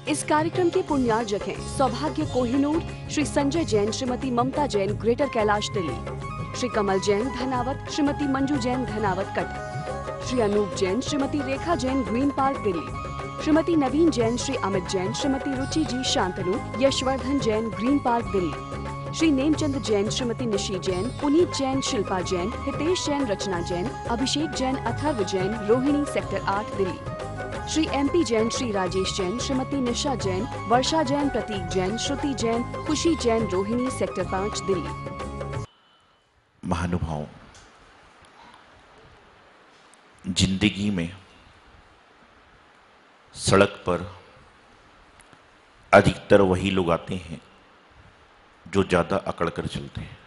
इस कार्यक्रम के पुण्यार्जक हैं Saubhagya Kohinoor, Shri Sanjay Jain, Shrimati Mamta Jain, Greater Kailash Delhi, Shri Kamal Jain Dhanawat, Shrimati Manju Jain Dhanawat Cuttack, Shri Anoop Jain, Shrimati Rekha Jain Green Park Delhi, Shrimati Naveen Jain, Shri Amit Jain, Shrimati Ruchi ji Shantanu, Yashvardhan Jain Green Park Delhi, Shri Nemchand Jain, Shrimati Nishi Jain, Puneet Jain, Shilpa Jain, Hitesh Jain, Rachna Jain, Abhishek Jain, Atharva Jain, Rohini sector 8 Delhi, Shri MP Jain, Shri Rajesh Jain, Shrimati Nisha Jain, Varsha Jain, Prateek Jain, Shruti Jain, Khushi Jain, Rohini sector 5 Delhi. महानुभाव, जिंदगी में सड़क पर अधिकतर वही लोग आते हैं जो ज्यादा अकड़ कर चलते हैं।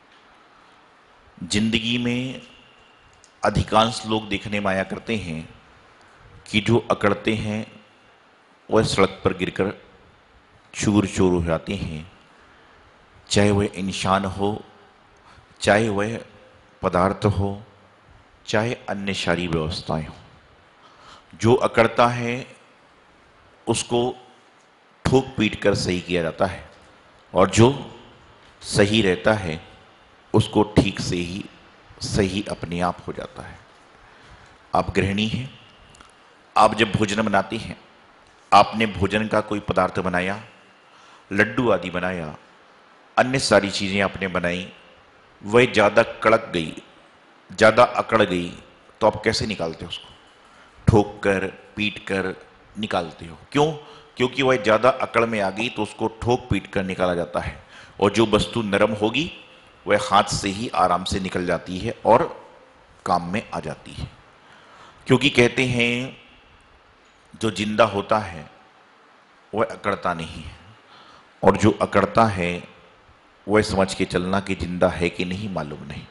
जिंदगी में अधिकांश लोग देखने में आया करते हैं कि जो अकड़ते हैं वह सड़क पर गिरकर चूर चूर हो जाते हैं, चाहे वह इंसान हो, चाहे वह पदार्थ हो, चाहे अन्य शारीरिक व्यवस्थाएं हो। जो अकड़ता है उसको ठोक पीट कर सही किया जाता है और जो सही रहता है उसको ठीक से ही सही अपने आप हो जाता है। आप गृहिणी हैं, आप जब भोजन बनाती हैं, आपने भोजन का कोई पदार्थ बनाया, लड्डू आदि बनाया, अन्य सारी चीज़ें आपने बनाई, वह ज़्यादा कड़क गई, ज़्यादा अकड़ गई, तो आप कैसे निकालते हो उसको? ठोक कर पीट कर निकालते हो। क्यों? क्योंकि वह ज़्यादा अकड़ में आ गई तो उसको ठोक पीट कर निकाला जाता है, और जो वस्तु नरम होगी वह हाथ से ही आराम से निकल जाती है और काम में आ जाती है। क्योंकि कहते हैं जो जिंदा होता है वह अकड़ता नहीं है, और जो अकड़ता है वह समझ के चलना कि जिंदा है कि नहीं मालूम नहीं।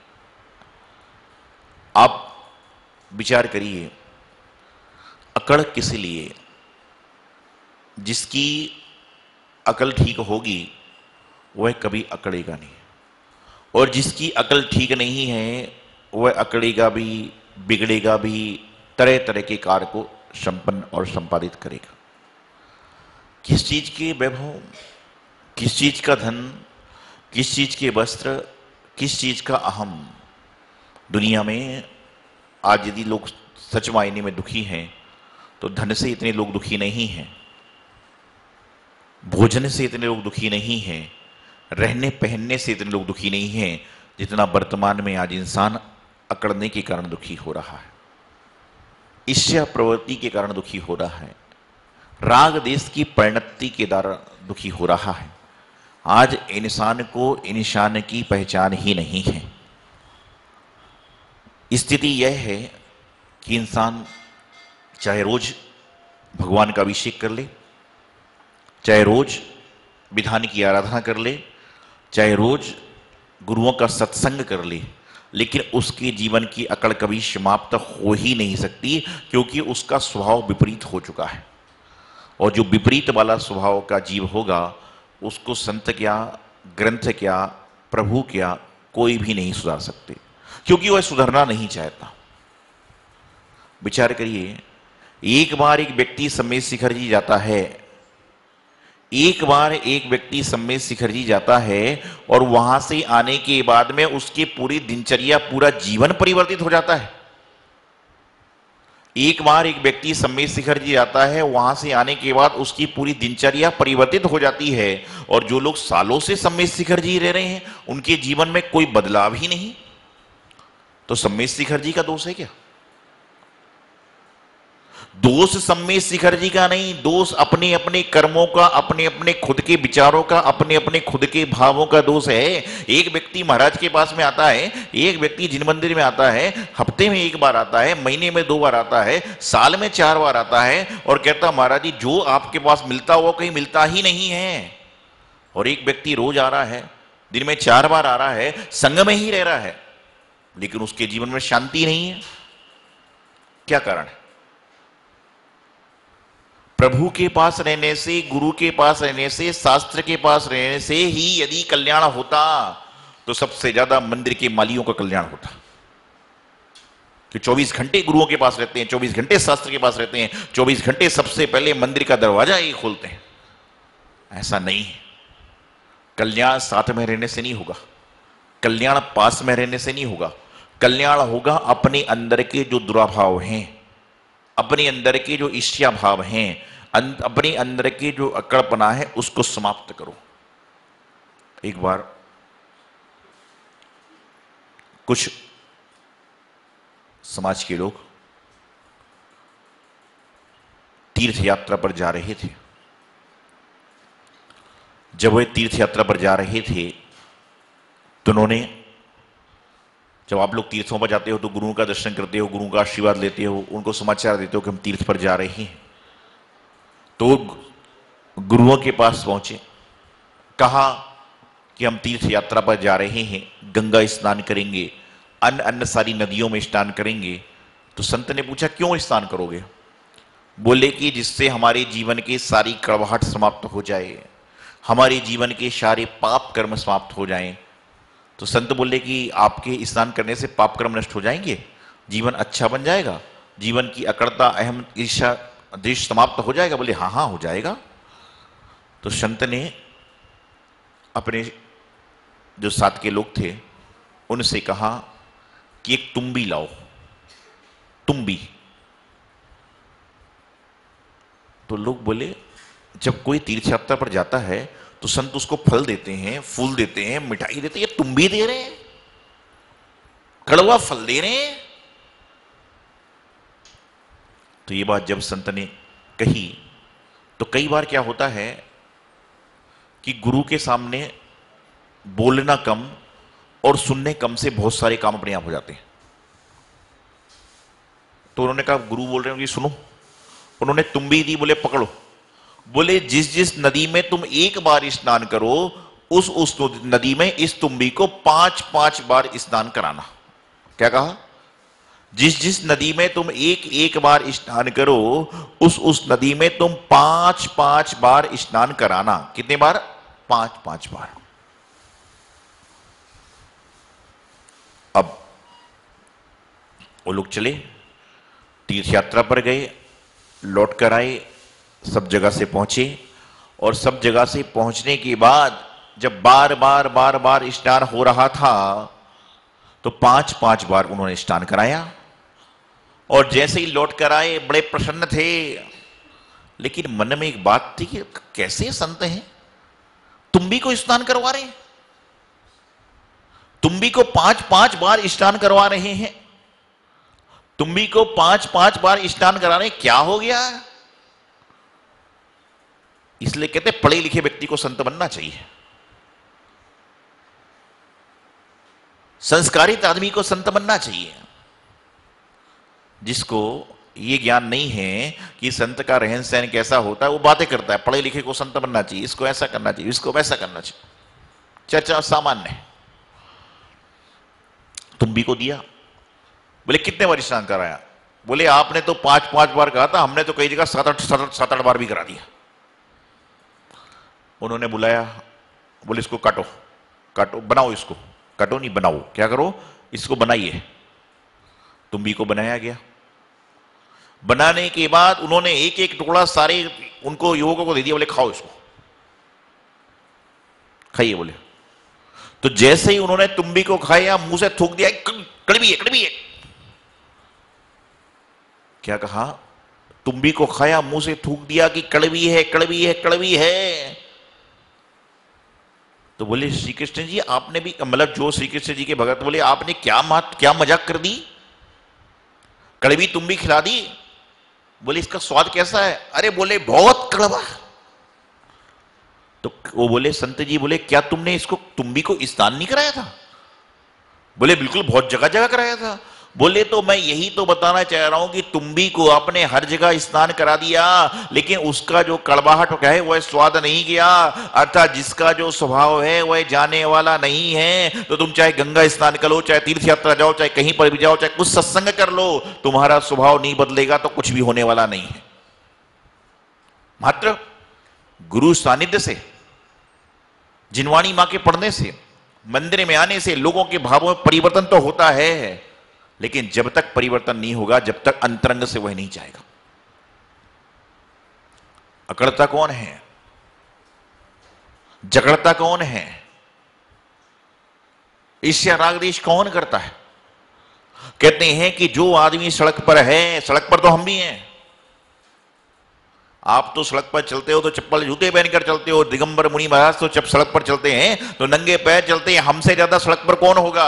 आप विचार करिए, अकड़ किस लिए? जिसकी अकल ठीक होगी वह कभी अकड़ेगा नहीं, और जिसकी अकल ठीक नहीं है वह अकड़ेगा भी, बिगड़ेगा भी, तरह तरह के कार्य को संपन्न और संपादित करेगा। किस चीज के वैभव, किस चीज का धन, किस चीज के वस्त्र, किस चीज का अहम। दुनिया में आज यदि लोग सच मायने में दुखी हैं तो धन से इतने लोग दुखी नहीं हैं, भोजन से इतने लोग दुखी नहीं हैं, रहने पहनने से इतने लोग दुखी नहीं हैं जितना वर्तमान में आज इंसान अकड़ने के कारण दुखी हो रहा है, ईर्ष्या प्रवृत्ति के कारण दुखी हो रहा है, राग देश की परिणति के द्वारा दुखी हो रहा है। आज इंसान को इंसान की पहचान ही नहीं है। स्थिति यह है कि इंसान चाहे रोज भगवान का अभिषेक कर ले, चाहे रोज विधान की आराधना कर ले, चाहे रोज गुरुओं का सत्संग कर ले, लेकिन उसके जीवन की अकड़ कभी समाप्त हो ही नहीं सकती, क्योंकि उसका स्वभाव विपरीत हो चुका है। और जो विपरीत वाला स्वभाव का जीव होगा उसको संत क्या, ग्रंथ क्या, प्रभु क्या, कोई भी नहीं सुधार सकते, क्योंकि वह सुधरना नहीं चाहता। विचार करिए, एक बार एक व्यक्ति सम्मेद शिखर जी जाता है, एक बार एक व्यक्ति सम्मेद शिखर जी जाता है और वहां से आने के बाद में उसकी पूरी दिनचर्या, पूरा जीवन परिवर्तित हो जाता है। एक बार एक व्यक्ति सम्मेद शिखर जी जाता है, वहां से आने के बाद उसकी पूरी दिनचर्या परिवर्तित हो जाती है, और जो लोग सालों से सम्मेद शिखर जी रह रहे हैं उनके जीवन में कोई बदलाव ही नहीं। तो सम्मेद शिखर जी का दोष है क्या? दोष सम्मेद शिखर जी का नहीं, दोष अपने अपने कर्मों का, अपने अपने खुद के विचारों का, अपने अपने खुद के भावों का दोष है। एक व्यक्ति महाराज के पास में आता है, एक व्यक्ति जिन मंदिर में आता है, हफ्ते में एक बार आता है, महीने में 2 बार आता है, साल में 4 बार आता है, और कहता महाराज जी जो आपके पास मिलता वो कहीं मिलता ही नहीं है। और एक व्यक्ति रोज आ रहा है, दिन में 4 बार आ रहा है, संग में ही रह रहा है, लेकिन उसके जीवन में शांति नहीं है। क्या कारण है? प्रभु के पास रहने से, गुरु के पास रहने से, शास्त्र के पास रहने से ही यदि कल्याण होता तो सबसे ज्यादा मंदिर के मालियों का कल्याण होता, कि 24 घंटे गुरुओं के पास रहते हैं, 24 घंटे शास्त्र के पास रहते हैं, 24 घंटे सबसे पहले मंदिर का दरवाजा ही खोलते हैं। ऐसा नहीं है। कल्याण साथ में रहने से नहीं होगा, कल्याण पास में रहने से नहीं होगा। कल्याण होगा अपने अंदर के जो दुराभाव हैं, अपने अंदर के जो ईर्ष्या भाव हैं, अपने अंदर के जो अकड़पना है, उसको समाप्त करो। एक बार कुछ समाज के लोग तीर्थ यात्रा पर जा रहे थे। जब वे तीर्थ यात्रा पर जा रहे थे तो उन्होंने, जब आप लोग तीर्थों पर जाते हो तो गुरुओं का दर्शन करते हो, गुरुओं का आशीर्वाद लेते हो, उनको समाचार देते हो कि हम तीर्थ पर जा रहे हैं। तो गुरुओं के पास पहुंचे, कहा कि हम तीर्थ यात्रा पर जा रहे हैं, गंगा स्नान करेंगे, अन्य अन्य सारी नदियों में स्नान करेंगे। तो संत ने पूछा क्यों स्नान करोगे? बोले कि जिससे हमारे जीवन की सारी कड़वाहट समाप्त हो जाए, हमारे जीवन के सारे पाप कर्म समाप्त हो जाएं। तो संत बोले कि आपके स्नान करने से पाप कर्म नष्ट हो जाएंगे, जीवन अच्छा बन जाएगा, जीवन की अकड़ता, अहम, ईर्ष्या, द्वेष समाप्त हो जाएगा? बोले हाँ हाँ हो जाएगा। तो संत ने अपने जो साथ के लोग थे उनसे कहा कि एक तुम्बी लाओ, तुम्बी। तो लोग बोले जब कोई तीर्थ यात्रा पर जाता है तो संत उसको फल देते हैं, फूल देते हैं, मिठाई देते हैं, ये तुम्बी दे रहे हैं, कड़वा फल दे रहे हैं। तो ये बात जब संत ने कही तो कई बार क्या होता है कि गुरु के सामने बोलना कम और सुनने कम से बहुत सारे काम अपने आप हो जाते हैं। तो उन्होंने कहा गुरु बोल रहे हो कि सुनो। उन्होंने तुम्बी दी, बोले पकड़ो। बोले जिस जिस नदी में तुम एक बार स्नान करो उस नदी में इस तुम्बी को 5-5 बार स्नान कराना। क्या कहा? जिस जिस नदी में तुम एक बार स्नान करो उस नदी में तुम 5-5 बार स्नान कराना। कितने बार? 5-5 बार। अब वो लोग चले, तीर्थ यात्रा पर गए, लौट कर आए, सब जगह से पहुंचे, और सब जगह से पहुंचने के बाद जब बार बार स्नान हो रहा था तो 5-5 बार उन्होंने स्नान कराया। और जैसे ही लौट कर आए बड़े प्रसन्न थे, लेकिन मन में एक बात थी कि कैसे संत हैं, तुम्बी को स्नान करवा रहे हैं, तुम्बी को 5-5 बार स्नान करवा रहे हैं, तुम्बी को 5-5 बार स्नान करा रहे हैं, क्या हो गया? इसलिए कहते पढ़े लिखे व्यक्ति को संत बनना चाहिए, संस्कारित आदमी को संत बनना चाहिए। जिसको ये ज्ञान नहीं है कि संत का रहन सहन कैसा होता है, वो बातें करता है, पढ़े लिखे को संत बनना चाहिए, इसको ऐसा करना चाहिए, इसको वैसा करना चाहिए, चर्चा सामान्य है। तुम्बी को दिया, बोले कितने बार स्नान कराया? बोले आपने तो 5-5 बार कहा था, हमने तो कई जगह 7-8 बार भी करा दिया। उन्होंने बुलाया, बोले इसको काटो, काटो, बनाओ इसको, काटो नहीं बनाओ, क्या करो, इसको बनाइए। तुम्बी को बनाया गया। बनाने के बाद उन्होंने एक एक टुकड़ा सारे उनको युवकों को दे दिया, बोले खाओ इसको, खाइए। बोले तो जैसे ही उन्होंने तुम्बी को खाया, मुंह से थूक दिया, कड़वी है, कड़वी है। क्या कहा? तुम्बी को खाया, मुंह से थूक दिया कि कड़वी है, कड़वी है, कड़वी है। तो बोले श्री कृष्ण जी आपने भी, मतलब जो श्री कृष्ण जी के भगत, बोले आपने क्या मजाक कर दी, कड़वी तुम्बी खिला दी। बोले इसका स्वाद कैसा है? अरे बोले बहुत कड़वा। तो वो बोले संत जी, बोले क्या तुमने इसको तुम्बी को स्नान नहीं कराया था? बोले बिल्कुल, बहुत जगह जगह कराया था। बोले तो मैं यही तो बताना चाह रहा हूं कि तुम्बी को आपने हर जगह स्नान करा दिया, लेकिन उसका जो कड़वाहट है वह स्वाद नहीं गया, अर्थात जिसका जो स्वभाव है वह जाने वाला नहीं है। तो तुम चाहे गंगा स्नान करो, चाहे तीर्थ यात्रा जाओ, चाहे कहीं पर भी जाओ, चाहे कुछ सत्संग कर लो, तुम्हारा स्वभाव नहीं बदलेगा तो कुछ भी होने वाला नहीं है। मात्र गुरु सानिध्य से, जिनवाणी मां के पढ़ने से, मंदिर में आने से लोगों के भावों में परिवर्तन तो होता है, लेकिन जब तक परिवर्तन नहीं होगा, जब तक अंतरंग से वह नहीं जाएगा। अकड़ता कौन है? जकड़ता कौन है? ईर्ष्या राग द्वेष कौन करता है? कहते हैं कि जो आदमी सड़क पर है, सड़क पर तो हम भी हैं। आप तो सड़क पर चलते हो तो चप्पल जूते पहनकर चलते हो, दिगंबर मुनि महाराज तो जब सड़क पर चलते हैं तो नंगे पैर चलते हैं। हमसे ज्यादा सड़क पर कौन होगा?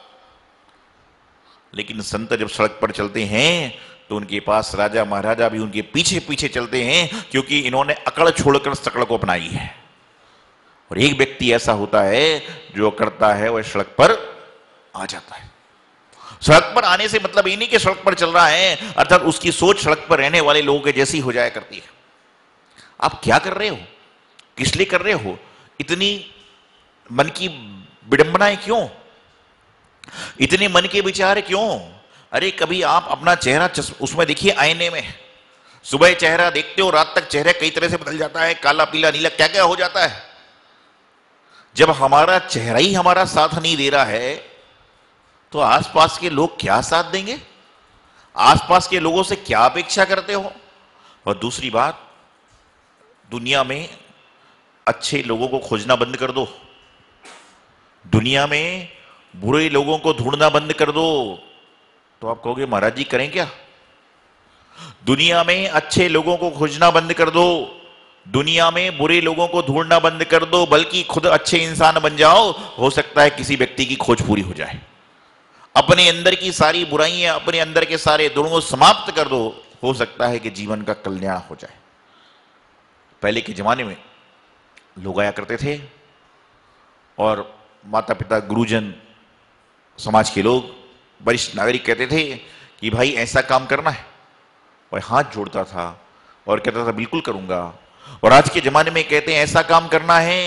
लेकिन संत जब सड़क पर चलते हैं तो उनके पास राजा महाराजा भी उनके पीछे पीछे चलते हैं, क्योंकि इन्होंने अकड़ छोड़कर सकड़ को अपनाई है। और एक व्यक्ति ऐसा होता है जो अकड़ता है वह सड़क पर आ जाता है। सड़क पर आने से मतलब ये नहीं कि सड़क पर चल रहा है, अर्थात उसकी सोच सड़क पर रहने वाले लोगों के जैसी हो जाया करती है। आप क्या कर रहे हो? किस लिए कर रहे हो? इतनी मन की विडंबनाएं क्यों? इतने मन के विचार क्यों? अरे कभी आप अपना चेहरा उसमें देखिए, आईने में। सुबह चेहरा देखते हो, रात तक चेहरा कई तरह से बदल जाता है, काला पीला नीला क्या क्या हो जाता है। जब हमारा चेहरा ही हमारा साथ नहीं दे रहा है तो आसपास के लोग क्या साथ देंगे? आसपास के लोगों से क्या अपेक्षा करते हो? और दूसरी बात, दुनिया में अच्छे लोगों को खोजना बंद कर दो, दुनिया में बुरे लोगों को ढूंढना बंद कर दो। तो आप कहोगे महाराज जी करें क्या? दुनिया में अच्छे लोगों को खोजना बंद कर दो, दुनिया में बुरे लोगों को ढूंढना बंद कर दो, बल्कि खुद अच्छे इंसान बन जाओ। हो सकता है किसी व्यक्ति की खोज पूरी हो जाए। अपने अंदर की सारी बुराइयां, अपने अंदर के सारे दुर्गुण समाप्त कर दो, हो सकता है कि जीवन का कल्याण हो जाए। पहले के जमाने में लोग आया करते थे और माता पिता, गुरुजन, समाज के लोग, वरिष्ठ नागरिक कहते थे कि भाई ऐसा काम करना है, वह हाथ जोड़ता था और कहता था बिल्कुल करूंगा। और आज के जमाने में कहते हैं ऐसा काम करना है,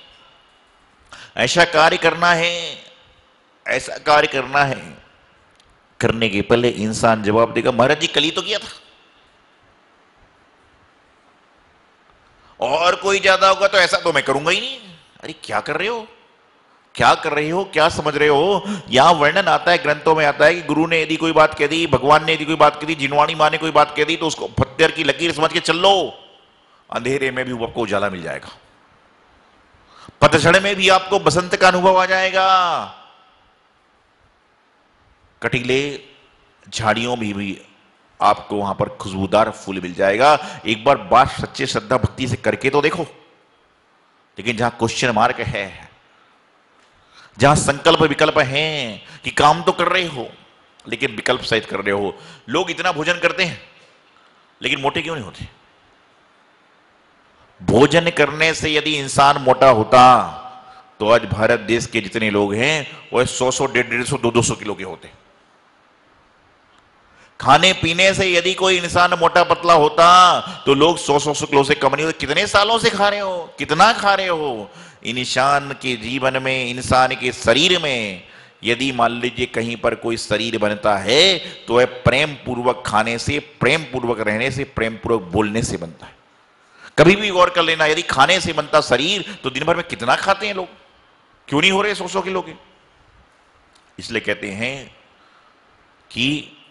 ऐसा कार्य करना है, ऐसा कार्य करना है। करने के पहले इंसान जवाब देगा महाराज जी कल ही तो किया था, और कोई ज्यादा होगा तो ऐसा तो मैं करूंगा ही नहीं। अरे क्या कर रहे हो? क्या कर रहे हो? क्या समझ रहे हो? यहां वर्णन आता है, ग्रंथों में आता है कि गुरु ने यदि कोई बात कह दी, भगवान ने यदि कोई बात कह दी, जिनवाणी माँ ने कोई बात कह दी, तो उसको पत्थर की लकीर समझ के चल लो। अंधेरे में भी आपको उजाला मिल जाएगा, पतझड़ में भी आपको बसंत का अनुभव आ जाएगा, कटीले झाड़ियों में भी आपको वहां पर खुशबूदार फूल मिल जाएगा। एक बार बात सच्चे श्रद्धा भक्ति से करके तो देखो। लेकिन जहां क्वेश्चन मार्क है, जहां संकल्प विकल्प हैं कि काम तो कर रहे हो लेकिन विकल्प सहित कर रहे हो। लोग इतना भोजन करते हैं लेकिन मोटे क्यों नहीं होते? भोजन करने से यदि इंसान मोटा होता तो आज भारत देश के जितने लोग हैं वह 100-100, 150-150, 200 किलो के होते। खाने पीने से यदि कोई इंसान मोटा पतला होता तो लोग 100-100 किलो से कम नहीं होते। कितने सालों से खा रहे हो? कितना खा रहे हो? इंसान के जीवन में, इंसान के शरीर में यदि मान लीजिए कहीं पर कोई शरीर बनता है तो वह प्रेम पूर्वक खाने से, प्रेम पूर्वक रहने से, प्रेम पूर्वक बोलने से बनता है। कभी भी गौर कर लेना, यदि खाने से बनता शरीर तो दिन भर में कितना खाते हैं लोग? क्यों नहीं हो रहे 100-100 किलो के? इसलिए कहते हैं कि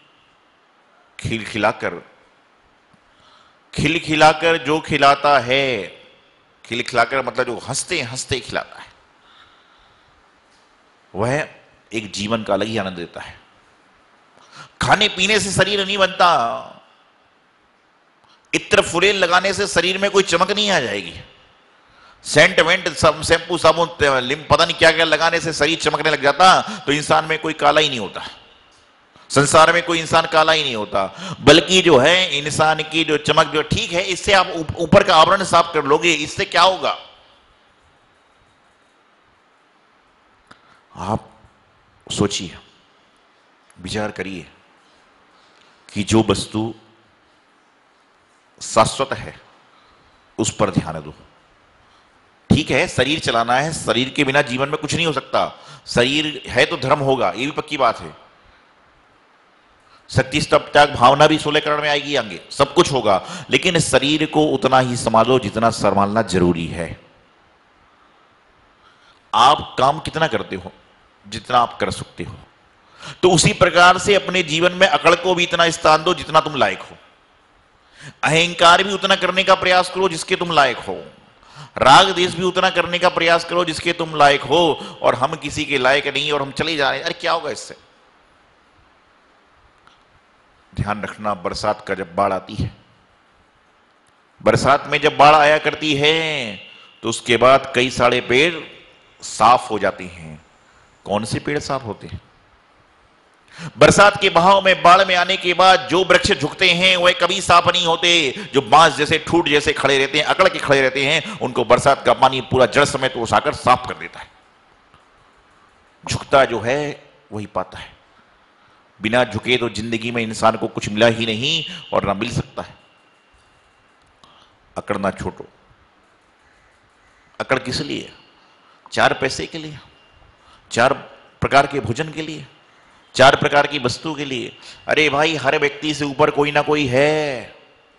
खिलखिलाकर जो खिलाता है, खिलखिलाकर मतलब जो हंसते हंसते खिलाता है, वह एक जीवन का अलग ही आनंद देता है। खाने पीने से शरीर नहीं बनता, इत्र फुलेल लगाने से शरीर में कोई चमक नहीं आ जाएगी। सेंट वेंट, शैम्पू, साबुन, पता नहीं क्या क्या लगाने से शरीर चमकने लग जाता तो इंसान में कोई काला ही नहीं होता, संसार में कोई इंसान काला ही नहीं होता। बल्कि जो है इंसान की जो चमक, जो ठीक है, इससे आप ऊपर का आवरण साफ कर लोगे, इससे क्या होगा? आप सोचिए, विचार करिए कि जो वस्तु शाश्वत है उस पर ध्यान दो। ठीक है, शरीर चलाना है, शरीर के बिना जीवन में कुछ नहीं हो सकता। शरीर है तो धर्म होगा, ये भी पक्की बात है। शक्ति, स्तप, त्याग, भावना भी 16 करण में आएगी, आगे सब कुछ होगा। लेकिन शरीर को उतना ही संभालो जितना संभालना जरूरी है। आप काम कितना करते हो? जितना आप कर सकते हो। तो उसी प्रकार से अपने जीवन में अकड़ को भी इतना स्थान दो जितना तुम लायक हो। अहंकार भी उतना करने का प्रयास करो जिसके तुम लायक हो। राग देश भी उतना करने का प्रयास करो जिसके तुम लायक हो, और हम किसी के लायक नहीं और हम चले जा रहे हैं, अरे क्या होगा इससे? ध्यान रखना, बरसात का जब बाढ़ आती है, बरसात में जब बाढ़ आया करती है तो उसके बाद कई सारे पेड़ साफ हो जाते हैं। कौन से पेड़ साफ होते हैं? बरसात के बहाव में, बाढ़ में आने के बाद जो वृक्ष झुकते हैं वह कभी साफ नहीं होते। जो बांस जैसे ठूट जैसे खड़े रहते हैं, अकड़ के खड़े रहते हैं, उनको बरसात का पानी पूरा जड़ समेत उठाकर साफ कर देता है। झुकता जो है वही पाता है। बिना झुके तो जिंदगी में इंसान को कुछ मिला ही नहीं और ना मिल सकता है। अकड़ना छोड़ो। अकड़ किस लिए? 4 पैसे के लिए, 4 प्रकार के भोजन के लिए, 4 प्रकार की वस्तु के लिए। अरे भाई, हर व्यक्ति से ऊपर कोई ना कोई है,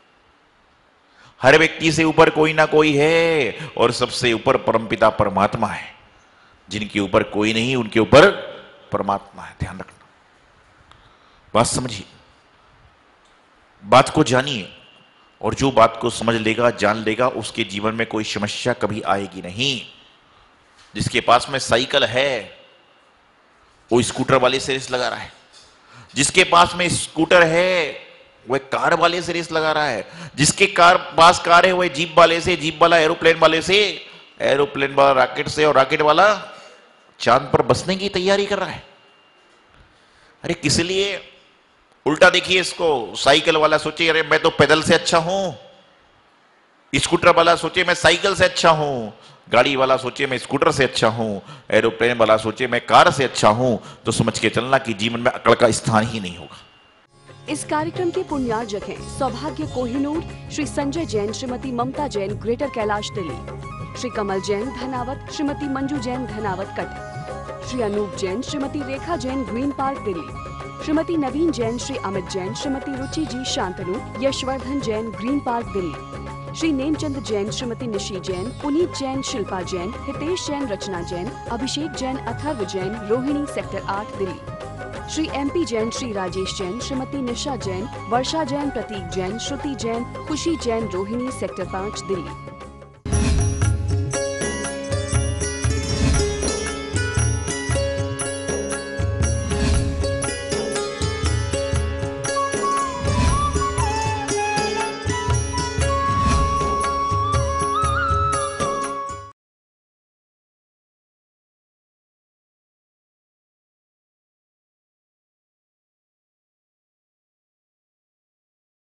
हर व्यक्ति से ऊपर कोई ना कोई है, और सबसे ऊपर परमपिता परमात्मा है। जिनके ऊपर कोई नहीं उनके ऊपर परमात्मा है। ध्यान रखना, बात समझिए, बात को जानिए, और जो बात को समझ लेगा, जान लेगा, उसके जीवन में कोई समस्या कभी आएगी नहीं। जिसके पास में साइकिल है वो स्कूटर वाले से रेस लगा रहा है, जिसके पास में स्कूटर है वह कार वाले से रेस लगा रहा है, जिसके पास कार है वह जीप वाले से, जीप वाला एरोप्लेन वाले से, एरोप्लेन वाला रॉकेट से, और रॉकेट वाला चांद पर बसने की तैयारी कर रहा है। अरे किस लिए? उल्टा देखिए इसको, साइकिल वाला सोचे अरे मैं तो पैदल से अच्छा हूं, स्कूटर वाला सोचे मैं साइकिल से अच्छा हूं, गाड़ी वाला सोचे मैं स्कूटर से अच्छा हूं, एरोप्लेन वाला सोचे मैं कार से अच्छा हूं, तो समझ के चलना कि जीवन में अकड़ का स्थान ही नहीं होगा। इस कार्यक्रम के पुण्यार्जक हैं Saubhagya Kohinoor, Shri Sanjay Jain, Shrimati Mamta Jain, Greater Kailash Delhi, Shri Kamal Jain Dhanawat, Shrimati Manju Jain Dhanawat Cuttack, Shri Anoop Jain, Shrimati Rekha Jain, Green Park Delhi, Shrimati Naveen Jain, Shri Amit Jain, Shrimati Ruchi ji Shantanu, Yashvardhan Jain, Green Park Delhi, Shri Nemchand Jain, Shrimati Nishi Jain, Puneet Jain, Shilpa Jain, Hitesh Jain, Rachna Jain, Abhishek Jain, Atharva Jain, Rohini, sector 8 Delhi, Shri MP Jain, Shri Rajesh Jain, Shrimati Nisha Jain, Varsha Jain, Prateek Jain, Shruti Jain, Khushi Jain, Rohini, sector 5 Delhi.